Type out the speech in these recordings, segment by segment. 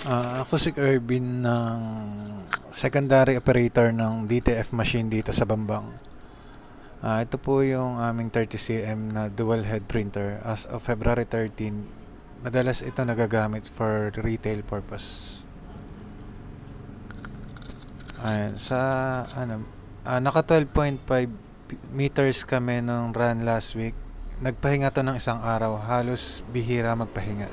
Ako si Ervin ng secondary operator ng DTF machine dito sa Bambang. Ito po yung aming 30cm na dual head printer. As of February 13, madalas ito nagagamit for retail purpose. Ayan, naka 12.5 meters kami nung run last week. Nagpahinga to ng isang araw, halos bihira magpahinga.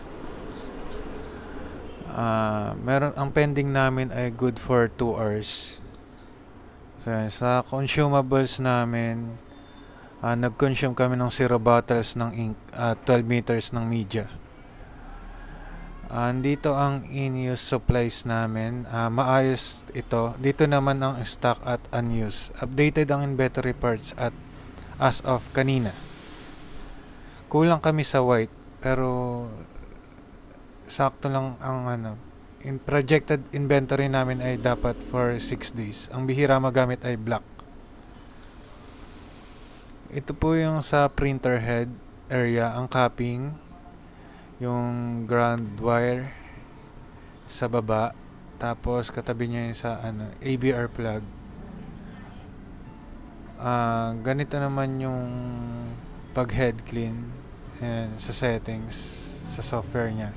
Ang pending namin ay good for 2 hours. So, sa consumables namin, nag-consume kami ng 0 bottles ng ink at 12 meters ng media. Dito ang in-use supplies namin. Maayos ito. Dito naman ang stock at unused. Updated ang inventory parts at as of kanina. Kulang kami sa white, pero sakto lang ang projected inventory namin ay dapat for 6 days. Ang bihira magamit ay black. Ito po yung sa printer head area, ang capping, yung ground wire sa baba, tapos katabi niya yung sa ABR plug. Ganito naman yung pag head clean sa settings sa software niya.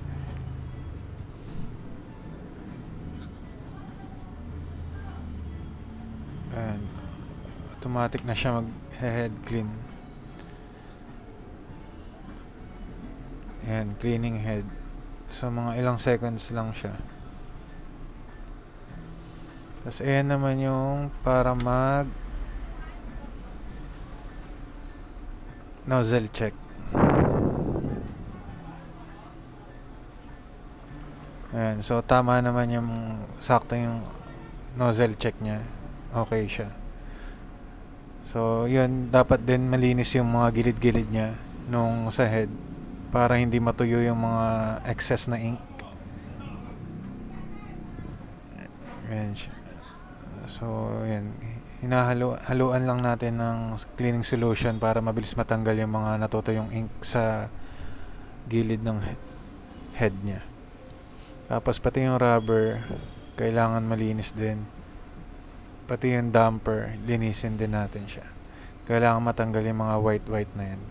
Automatic na siya mag head clean. Cleaning head. So mga ilang seconds lang siya. Tapos ayan naman yung para mag nozzle check. So tama naman yung sakto yung nozzle check niya. Okay siya. So yun, dapat din malinis yung mga gilid-gilid niya nung sa head para hindi matuyo yung mga excess na ink. Ayan siya. So yan, haluan lang natin ng cleaning solution para mabilis matanggal yung mga natutuyong ink sa gilid ng head niya. Tapos pati yung rubber kailangan malinis din. Pati yung damper, linisin din natin siya. Kailangan matanggal yung mga white na yan.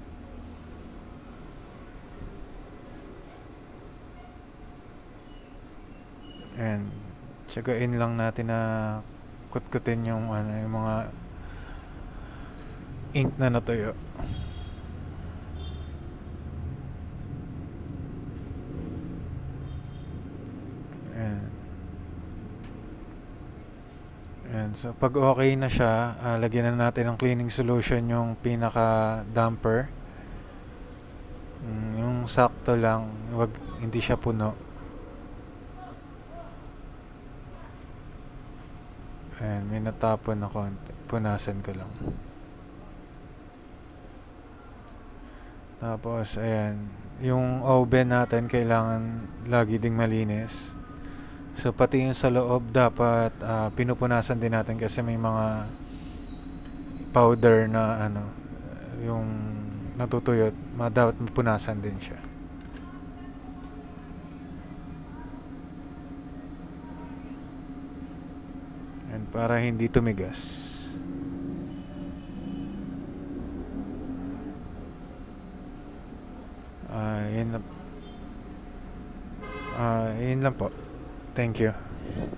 Tsagain lang natin na kutkutin yung yung mga ink na natuyo. So pag okay na siya, lagyan na natin ng cleaning solution yung pinaka damper. Yung sakto lang, hindi siya puno. May natapon na konti, punasan ko lang. Tapos ayan, yung oven natin kailangan lagi ding malinis. So pati yung sa loob dapat pinupunasan din natin kasi may mga powder na yung natutuyot, dapat mapunasan din siya. Para hindi tumigas. Yun lang po. Thank you.